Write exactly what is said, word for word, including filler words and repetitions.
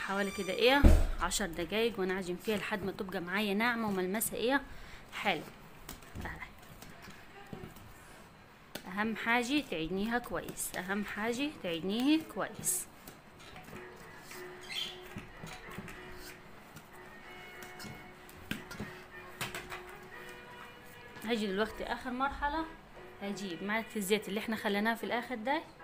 حوالي كده ايه عشر دقايق وانا اعجن فيها لحد ما تبقى معايا ناعمه وملمسها ايه حلو. اهم حاجه تعجنيها كويس، اهم حاجه تعجنيه كويس. هاجي دلوقتي اخر مرحله، هجيب معلقه الزيت اللي احنا خليناه في الاخر ده